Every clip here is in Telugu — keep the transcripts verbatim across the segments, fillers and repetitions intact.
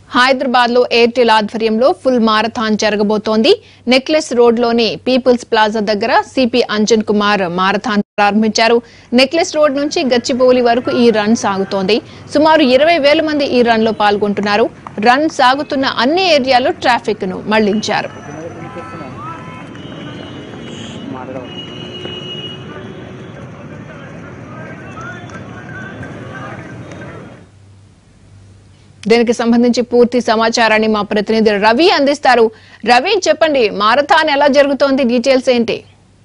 హైదరాబాద్ లో ఎయిర్టెల్ ఆధ్వర్యంలో ఫుల్ మారథాన్ జరగబోతోంది. నెక్లెస్ రోడ్ లోని పీపుల్స్ ప్లాజా దగ్గర సిపి అంజన్ కుమార్ మారథాన్ ప్రారంభించారు. నెక్లెస్ రోడ్ నుంచి గచ్చిబౌలి వరకు ఈ రన్ సాగుతోంది. సుమారు ఇరవై వేల మంది ఈ రన్ లో పాల్గొంటున్నారు. రన్ సాగుతున్న అన్ని ఏరియాలో ట్రాఫిక్ ను మళ్లించారు. దీనికి సంబంధించి పూర్తి సమాచారాన్ని మా ప్రతినిధి రవి అందిస్తారు. రవి, చెప్పండి, మారథాన్ ఎలా జరుగుతోంది, డీటెయిల్స్ ఏంటి?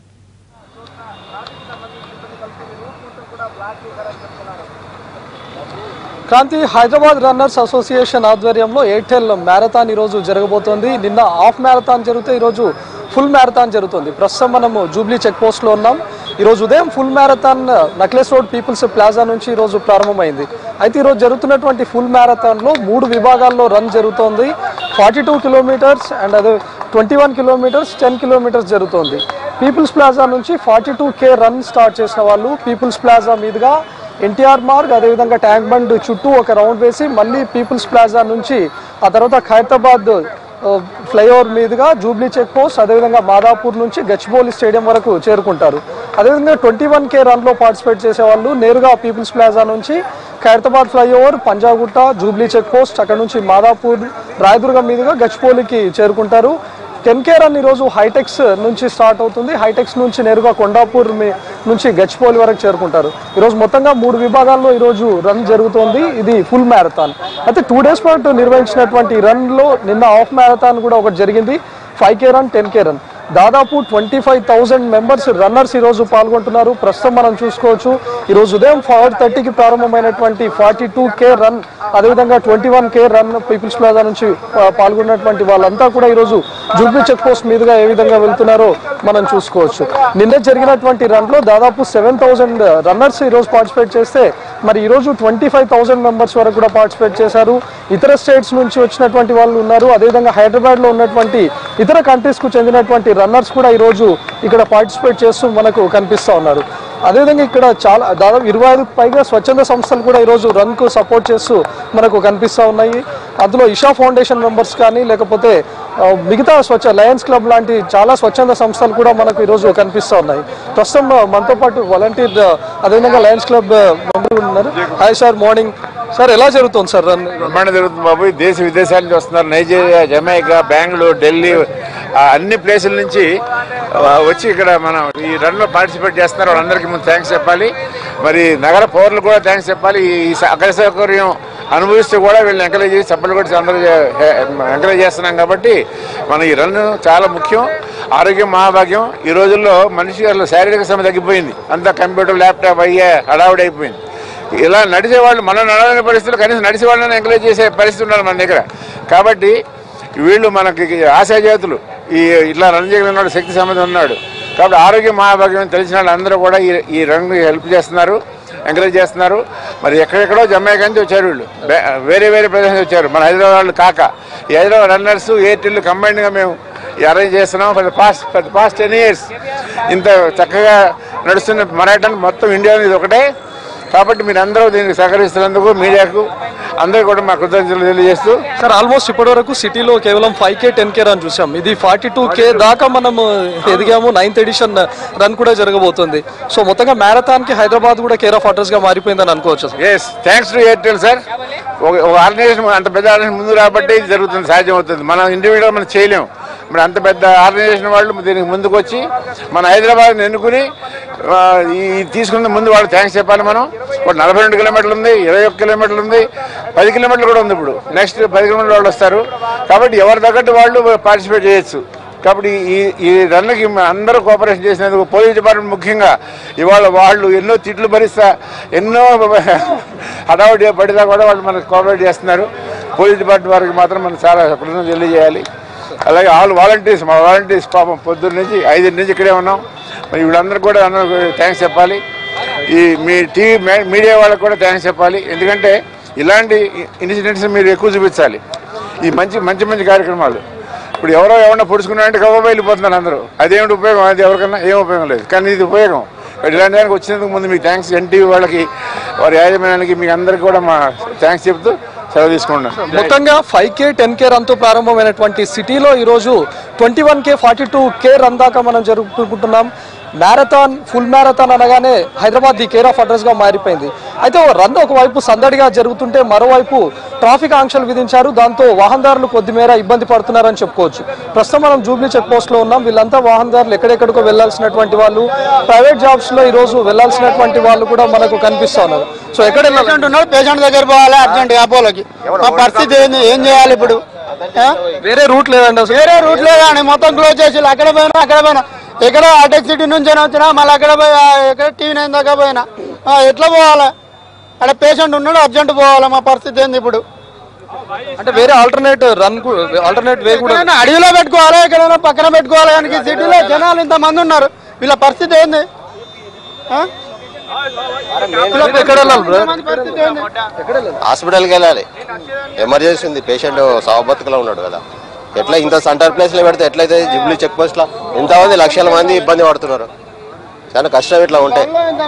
క్రాంతి, హైదరాబాద్ రన్నర్స్ అసోసియేషన్ ఆధ్వర్యంలో ఎయిర్టెల్ మ్యారథాన్ ఈరోజు జరగబోతోంది. నిన్న హాఫ్ మ్యారథాన్ జరిగితే ఈరోజు ఫుల్ మ్యారథాన్ జరుగుతుంది. ప్రస్తుతం మనము జూబ్లీ చెక్ పోస్ట్లో ఉన్నాం. ఈరోజు ఉదయం full marathon Necklace Road People's Plaza నుంచి ఈరోజు ప్రారంభమైంది. అయితే ఈరోజు జరుగుతున్నటువంటి ఫుల్ మ్యారథాన్లో మూడు విభాగాల్లో రన్ జరుగుతోంది. ఫార్టీ టూ కిలోమీటర్స్ అండ్ అదే twenty one kilometres ten kilometres జరుగుతోంది. పీపుల్స్ ప్లాజా నుంచి forty two K run start చేసిన వాళ్ళు పీపుల్స్ ప్లాజా మీదుగా ఎన్టీఆర్ మార్గ్, అదేవిధంగా ట్యాంక్ బండ్ చుట్టూ ఒక రౌండ్ వేసి మళ్ళీ పీపుల్స్ ప్లాజా నుంచి ఆ తర్వాత ఖైరతాబాద్ ఫ్లైఓవర్ మీదుగా జూబ్లీ చెక్ పోస్ట్, అదేవిధంగా మాదాపూర్ నుంచి గచ్చిబౌలి స్టేడియం వరకు చేరుకుంటారు. అదేవిధంగా ట్వంటీ వన్ కే రన్లో పార్టిసిపేట్ చేసే వాళ్ళు నేరుగా పీపుల్స్ ప్లాజా నుంచి Khairatabad flyover, Panjagutta, Jubilee Check Post, అక్కడ నుంచి మాదాపూర్, రాయదుర్గం మీదుగా గచ్చిబౌలికి చేరుకుంటారు. టెన్ కే రన్ ఈరోజు హైటెక్స్ నుంచి స్టార్ట్ అవుతుంది. హైటెక్స్ నుంచి నేరుగా కొండాపూర్ నుంచి గచ్చిబౌలి వరకు చేరుకుంటారు. ఈరోజు మొత్తంగా మూడు విభాగాల్లో ఈరోజు రన్ జరుగుతోంది. ఇది ఫుల్ మ్యారథాన్. అయితే టూ డేస్ పాటు నిర్వహించినటువంటి రన్లో నిన్న హాఫ్ మ్యారథాన్ కూడా ఒకటి జరిగింది. Five K run, ten K run, దాదాపు twenty five thousand members runners ఈరోజు పాల్గొంటున్నారు. ప్రస్తుతం మనం చూసుకోవచ్చు ఈరోజు ఉదయం ఫోర్ థర్టీకి ప్రారంభమైనటువంటి ఫార్టీ టూ కే రన్, అదేవిధంగా twenty one K run People's Plaza నుంచి పాల్గొన్నటువంటి వాళ్ళంతా కూడా ఈరోజు జూబ్లీ చెక్ పోస్ట్ మీదుగా ఏ విధంగా వెళ్తున్నారో మనం చూసుకోవచ్చు. నిన్న జరిగినటువంటి రన్లో దాదాపు సెవెన్ థౌజండ్ రన్నర్స్ ఈరోజు పార్టిసిపేట్ చేస్తే మరి ఈరోజు ట్వంటీ ఫైవ్ థౌజండ్ మెంబర్స్ వరకు కూడా పార్టిసిపేట్ చేశారు. ఇతర స్టేట్స్ నుంచి వచ్చినటువంటి వాళ్ళు ఉన్నారు. అదేవిధంగా హైదరాబాద్లో ఉన్నటువంటి ఇతర కంట్రీస్కు చెందినటువంటి రన్నర్స్ కూడా ఈరోజు ఇక్కడ పార్టిసిపేట్ చేస్తూ మనకు కనిపిస్తూ ఉన్నారు. అదేవిధంగా ఇక్కడ చాలా దాదాపు ఇరవై ఐదుకు పైగా స్వచ్ఛంద సంస్థలు కూడా ఈరోజు రన్కు సపోర్ట్ చేస్తూ మనకు కనిపిస్తూ ఉన్నాయి. అందులో ఇషా ఫౌండేషన్ మెంబర్స్ కానీ లేకపోతే మిగతా స్వచ్ఛ లయన్స్ క్లబ్ లాంటి చాలా స్వచ్ఛంద సంస్థలు కూడా మనకు ఈరోజు కనిపిస్తూ ఉన్నాయి. ప్రస్తుతం మనతో పాటు వాలంటీర్, అదేవిధంగా లయన్స్ క్లబ్ మెంబర్ ఉన్నారు. Hi sir, morning sir. ఎలా జరుగుతుంది సార్ రన్? బ్రహ్మాండ జరుగుతుంది బాబు. దేశ విదేశాల నుంచి వస్తున్నారు. నైజీరియా, జమైకా, బెంగళూరు, ఢిల్లీ, అన్ని ప్లేసుల నుంచి వచ్చి ఇక్కడ మనం ఈ రన్లో పార్టిసిపేట్ చేస్తున్నారు. వాళ్ళందరికీ ముందు థ్యాంక్స్ చెప్పాలి. మరి నగర పౌరులు కూడా థ్యాంక్స్ చెప్పాలి. ఈ అగ్ర సౌకర్యం అనుభవిస్తూ కూడా వీళ్ళని ఎంకరేజ్ చేసి సపోర్ట్ కొట్టి అందరూ ఎంకరేజ్ చేస్తున్నాం. కాబట్టి మన ఈ రన్ చాలా ముఖ్యం. ఆరోగ్యం మహాభాగ్యం. ఈ రోజుల్లో మనిషి శారీరక శ్రమ తగ్గిపోయింది. అంతా కంప్యూటర్, ల్యాప్టాప్ అయ్యే హడావుడి అయిపోయింది. ఇలా నడిచే వాళ్ళు మనం నడవలేని పరిస్థితులు కనీసం నడిచే వాళ్ళని ఎంకరేజ్ చేసే పరిస్థితి ఉన్నారు మన దగ్గర. కాబట్టి వీళ్ళు మనకి ఆశాజాతులు. ఈ ఇట్లా రన్ చేయగలిగిన వాడు శక్తి సంబంధం ఉన్నాడు. కాబట్టి ఆరోగ్య మహాభాగ్యం తెలిసిన వాళ్ళు అందరూ కూడా ఈ ఈ రన్ హెల్ప్ చేస్తున్నారు, ఎంకరేజ్ చేస్తున్నారు. మరి ఎక్కడెక్కడో జమైకా నుంచి వచ్చారు వీళ్ళు, వేరే వేరే ప్రదేశం నుంచి వచ్చారు. మన హైదరాబాద్ వాళ్ళు కాక ఈ హైదరాబాద్ రన్నర్స్, ఎయిర్టెల్ కంబైన్డ్గా మేము అరేంజ్ చేస్తున్నాం. For the past for the past ten years ఇంత చక్కగా నడుస్తున్న మరాఠాన్ మొత్తం ఇండియాలో ఇది ఒకటే. కాబట్టి మీరు అందరూ దీనికి సహకరిస్తున్నందుకు మీడియాకు అందరూ కూడా మా కృతజ్ఞతలు తెలియజేస్తూ. సార్, ఆల్మోస్ట్ ఇప్పటి వరకు సిటీలో కేవలం five K ten K run చూసాం. ఇది ఫార్టీ టూ కే దాకా మనం ఎదిగాము. నైన్త్ ఎడిషన్ రన్ కూడా జరగబోతుంది. సో మొత్తంగా మ్యారథాన్ కి హైదరాబాద్ కూడా కేర్ ఆఫ్ అడ్రస్ గా మారిపోయిందని అనుకోవచ్చు. Yes, thanks to Airtel sir. ఒక ఆర్గనైజేషన్ అంత పెద్ద ఆర్గనైజేషన్ ముందు రాబట్టి ఇది జరుగుతుంది, సాధ్యం అవుతుంది. మనం ఇండివిజువల్ మనం చేయలేము. మరి అంత పెద్ద ఆర్గనైజేషన్ వాళ్ళు దీనికి ముందుకు వచ్చి మన హైదరాబాద్ని ఎన్నుకుని ఈ తీసుకున్న ముందు వాళ్ళు థ్యాంక్స్ చెప్పాలి. మనం ఒక నలభై రెండు కిలోమీటర్లు ఉంది, ఇరవై ఒక్క కిలోమీటర్లు ఉంది, పది కిలోమీటర్లు కూడా ఉంది. ఇప్పుడు నెక్స్ట్ పది కిలోమీటర్లు వాళ్ళు వస్తారు. కాబట్టి ఎవరి తగ్గట్టు వాళ్ళు పార్టిసిపేట్ చేయొచ్చు. కాబట్టి ఈ ఈ రన్లకి అందరూ కోఆపరేషన్ చేసినందుకు పోలీస్ డిపార్ట్మెంట్ ముఖ్యంగా ఇవాళ వాళ్ళు ఎన్నో తిట్లు భరిస్తా ఎన్నో హడావుడి పడినా కూడా వాళ్ళు మనకు కోఆపరేట్ చేస్తున్నారు. పోలీస్ డిపార్ట్మెంట్ వారికి మాత్రం మనం చాలా కృతజ్ఞతలు తెలియజేయాలి. అలాగే ఆల్ వాలంటీర్స్, మా వాలంటీర్స్ పాపం పొద్దున్న నుంచి ఐదు నుంచి ఇక్కడే ఉన్నాం. మరి వీళ్ళందరూ కూడా అందరూ థ్యాంక్స్ చెప్పాలి. ఈ మీ టీవీ మీడియా వాళ్ళకి కూడా థ్యాంక్స్ చెప్పాలి. ఎందుకంటే ఇలాంటి ఇన్సిడెంట్స్ మీరు ఎక్కువ చూపించాలి. ఈ మంచి మంచి మంచి కార్యక్రమాలు ఇప్పుడు ఎవరో ఎవరన్నా పొడుచుకున్నారంటే గొప్ప వెళ్ళిపోతున్నారు అందరూ. అదేమిటి ఉపయోగం? అది ఎవరికన్నా ఏం ఉపయోగం లేదు. కానీ ఇది ఉపయోగం. ఇలాంటి దానికి వచ్చినందుకు ముందు మీకు థ్యాంక్స్. ఎన్టీవీ వాళ్ళకి, వారి యాజమాన్యానికి, మీకు అందరికీ కూడా మా థ్యాంక్స్ చెప్తూ సెలవు తీసుకుంటున్నాం. మొత్తంగా five K ten K run తో ప్రారంభమైనటువంటి సిటీలో ఈ రోజు twenty one K forty two K run దాకా మనం జరుపుకుంటున్నాం. మ్యారథాన్ ఫుల్ మ్యారథాన్ అనగానే Hyderabad the care of address గా మారిపోయింది. అయితే రన్ ఒకవైపు సందడిగా జరుగుతుంటే మరోవైపు ట్రాఫిక్ ఆంక్షలు విధించారు. దాంతో వాహనదారులు కొద్దిమేర ఇబ్బంది పడుతున్నారని చెప్పుకోవచ్చు. ప్రస్తుతం మనం జూబ్లీ చెక్ పోస్ట్ లో ఉన్నాం. వీళ్ళంతా వాహనదారులు ఎక్కడెక్కడికో వెళ్లాల్సినటువంటి వాళ్ళు, ప్రైవేట్ జాబ్స్ లో ఈ రోజు వెళ్లాల్సినటువంటి వాళ్ళు కూడా మనకు కనిపిస్తా ఉన్నారు. సో ఎక్కడ వెళ్ళాలంటున్నారు? పేషెంట్ దగ్గర పోవాలి అర్జెంట్ అపోలోకి. మా పరిస్థితి ఏంది? ఏం చేయాలి ఇప్పుడు? వేరే రూట్ లేదండి, వేరే రూట్ లేదండి, మొత్తం క్లోజ్ చేసి అక్కడ పోయినా అక్కడ పోయినా ఎక్కడ అటెక్ సిటీ నుంచి వచ్చినా మళ్ళీ అక్కడ పోయి ఎక్కడ టీవీ నైన్ దాకా పోయినా ఎట్లా పోవాలి? అక్కడ పేషెంట్ ఉన్నాడు, అర్జెంట్ పోవాలి. మా పరిస్థితి ఏంది ఇప్పుడు? అంటే వేరే ఆల్టర్నేట్ రన్ ఆల్టర్నేట్ వే కూడా అడవిలో పెట్టుకోవాలి, ఎక్కడైనా పక్కన పెట్టుకోవాలి. కానీ సిటీలో జనాలు ఇంత మంది ఉన్నారు, వీళ్ళ పరిస్థితి ఏంది? హాస్పిటల్కి వెళ్ళాలి, ఎమర్జెన్సీ ఉంది, పేషెంట్ సావబతుకులో ఉన్నాడు కదా. ఎట్లా ఇంత సెంటర్ ప్లేస్ లో పెడితే ఎట్లయితే జూబ్లీ చెక్ పోస్ట్ లో ఎంతమంది లక్షల మంది ఇబ్బంది పడుతున్నారు. చాలా కష్టం ఇట్లా ఉంటాయి.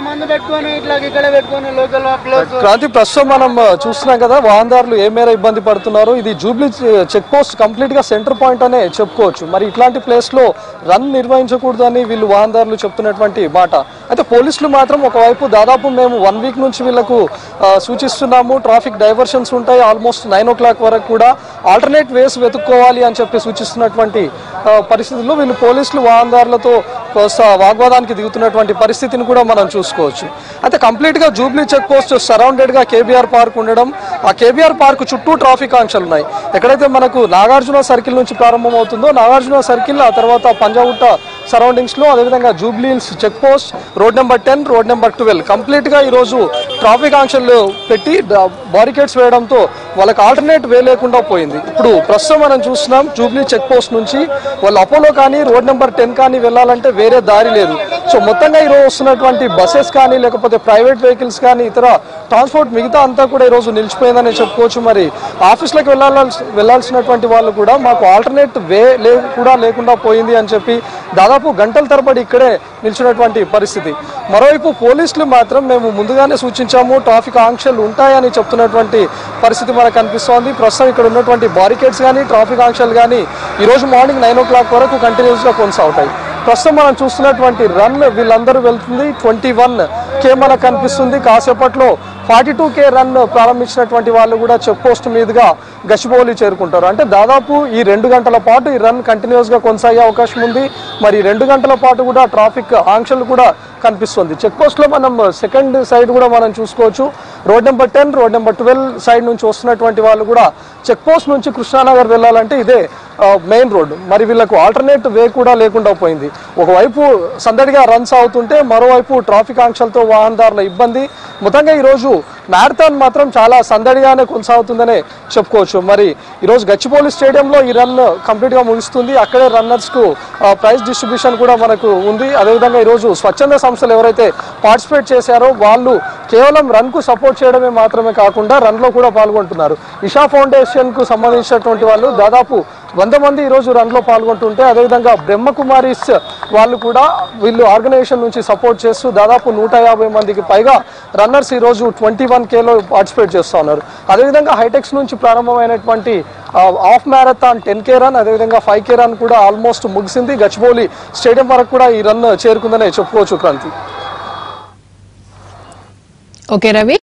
క్రాంతి, ప్రస్తుతం మనం చూస్తున్నాం కదా వాహనదారులు ఏ మేర ఇబ్బంది పడుతున్నారు. ఇది జూబ్లీ చెక్ పోస్ట్ కంప్లీట్ గా సెంటర్ పాయింట్ అనే చెప్పుకోవచ్చు. మరి ఇట్లాంటి ప్లేస్ లో రన్ నిర్వహించకూడదని వీళ్ళు వాహనదారులు చెప్తున్నటువంటి మాట. అయితే పోలీసులు మాత్రం ఒకవైపు దాదాపు మేము వన్ వీక్ నుంచి వీళ్ళకు సూచిస్తున్నాము, ట్రాఫిక్ డైవర్షన్స్ ఉంటాయి, ఆల్మోస్ట్ నైన్ ఓ క్లాక్ వరకు కూడా ఆల్టర్నేట్ వేస్ వెతుక్కోవాలి అని చెప్పి సూచిస్తున్నటువంటి పరిస్థితుల్లో వీళ్ళు పోలీసులు వాహనదారులతో వాగ్వాదానికి దిగుతున్నటువంటి పరిస్థితిని కూడా మనం చూసుకోవచ్చు. అయితే కంప్లీట్ గా జూబ్లీ చెక్ పోస్ట్ సరౌండెడ్ గా కేబీఆర్ పార్క్ ఉండడం, ఆ కేబీఆర్ పార్క్ చుట్టూ ట్రాఫిక్ ఆంక్షలు ఉన్నాయి. ఎక్కడైతే మనకు నాగార్జున సర్కిల్ నుంచి ప్రారంభం అవుతుందో నాగార్జున సర్కిల్, ఆ తర్వాత పంజాగుట్ట సరౌండింగ్స్ లో, అదేవిధంగా Jubilee Hills Check Post, road number ten, road number twelve complete గా ఈ రోజు ట్రాఫిక్ ఆంక్షలు పెట్టి బారికేడ్స్ వేయడంతో వాళ్ళకి ఆల్టర్నేట్ వే లేకుండా పోయింది. ఇప్పుడు ప్రస్తుతం మనం చూస్తున్నాం జూబ్లీ చెక్ పోస్ట్ నుంచి వాళ్ళు అపోలో కానీ రోడ్ నెంబర్ టెన్ కానీ వెళ్ళాలంటే వేరే దారి లేదు. సో మొత్తంగా ఈరోజు వస్తున్నటువంటి బస్సెస్ కానీ లేకపోతే ప్రైవేట్ వెహికల్స్ కానీ ఇతర ట్రాన్స్పోర్ట్ మిగతా అంతా కూడా ఈరోజు నిలిచిపోయిందని చెప్పుకోవచ్చు. మరి ఆఫీస్లకు వెళ్ళాల్సి వెళ్ళాల్సినటువంటి వాళ్ళు కూడా మాకు ఆల్టర్నేట్ వే లే కూడా లేకుండా పోయింది అని చెప్పి దాదాపు గంటల తరబడి ఇక్కడే నిలిచినటువంటి పరిస్థితి. మరోవైపు పోలీసులు మాత్రం మేము ముందుగానే సూచించాము, ట్రాఫిక్ ఆంక్షలు ఉంటాయని చెప్తున్నటువంటి పరిస్థితి మనకు కనిపిస్తోంది. ప్రస్తుతం ఇక్కడ ఉన్నటువంటి బారికేడ్స్ కానీ ట్రాఫిక్ ఆంక్షలు కానీ ఈరోజు మార్నింగ్ నైన్ ఓ క్లాక్ వరకు కంటిన్యూస్గా కొనసాగుతాయి. ప్రస్తుతం మనం చూస్తున్నటువంటి రన్ వీళ్ళందరూ వెళ్తుంది ట్వంటీ వన్ కే మనకు కనిపిస్తుంది. కాసేపట్లో ఫార్టీ టూ కే రన్ ప్రారంభించినటువంటి వాళ్ళు కూడా చెక్ పోస్ట్ మీదుగా గచ్చిబౌలి చేరుకుంటారు. అంటే దాదాపు ఈ రెండు గంటల పాటు ఈ రన్ కంటిన్యూస్ గా కొనసాగే అవకాశం ఉంది. మరి రెండు గంటల పాటు కూడా ట్రాఫిక్ ఆంక్షలు కూడా కనిపిస్తుంది. చెక్ పోస్ట్ లో మనం సెకండ్ సైడ్ కూడా మనం చూసుకోవచ్చు. Road number ten, road number twelve side నుంచి వస్తున్నటువంటి వాళ్ళు కూడా చెక్ పోస్ట్ నుంచి కృష్ణానగర్ వెళ్ళాలంటే ఇదే మెయిన్ రోడ్. మరి వీళ్ళకు ఆల్టర్నేట్ వే కూడా లేకుండా పోయింది. ఒకవైపు సందడిగా రన్స్ అవుతుంటే మరోవైపు ట్రాఫిక్ ఆంక్షలతో వాహనదారుల ఇబ్బంది. మొత్తంగా ఈరోజు మ్యారథాన్ మాత్రం చాలా సందడిగానే కొనసాగుతుందనే చెప్పుకోవచ్చు. మరి ఈరోజు గచ్చిబౌలి స్టేడియంలో ఈ రన్ కంప్లీట్గా ముగుస్తుంది. అక్కడే రన్నర్స్కు ప్రైజ్ డిస్ట్రిబ్యూషన్ కూడా మనకు ఉంది. అదేవిధంగా ఈరోజు స్వచ్ఛంద సంస్థలు ఎవరైతే పార్టిసిపేట్ చేశారో వాళ్ళు కేవలం రన్కు సపోర్ట్ చేయడమే మాత్రమే కాకుండా రన్లో కూడా పాల్గొంటున్నారు. ఇషా ఫౌండేషన్కు సంబంధించినటువంటి వాళ్ళు దాదాపు వంద మంది ఈరోజు రన్లో పాల్గొంటుంటే, అదేవిధంగా బ్రహ్మకుమారీస్ వాళ్ళు కూడా వీళ్ళు ఆర్గనైజేషన్ నుంచి సపోర్ట్ చేస్తూ దాదాపు నూట యాభై మందికి పైగా రన్నర్స్ ఈరోజు ట్వంటీ వన్ కేలో పార్టిసిపేట్ చేస్తూ ఉన్నారు. అదేవిధంగా హైటెక్స్ నుంచి ప్రారంభమైనటువంటి half marathon ten K run, అదేవిధంగా ఫైవ్ కే రన్ కూడా ఆల్మోస్ట్ ముగిసింది. గచ్చిబౌలి స్టేడియం వరకు కూడా ఈ రన్ చేరుకుందనే చెప్పుకోవచ్చు. క్రాంతి. ఓకే రవి.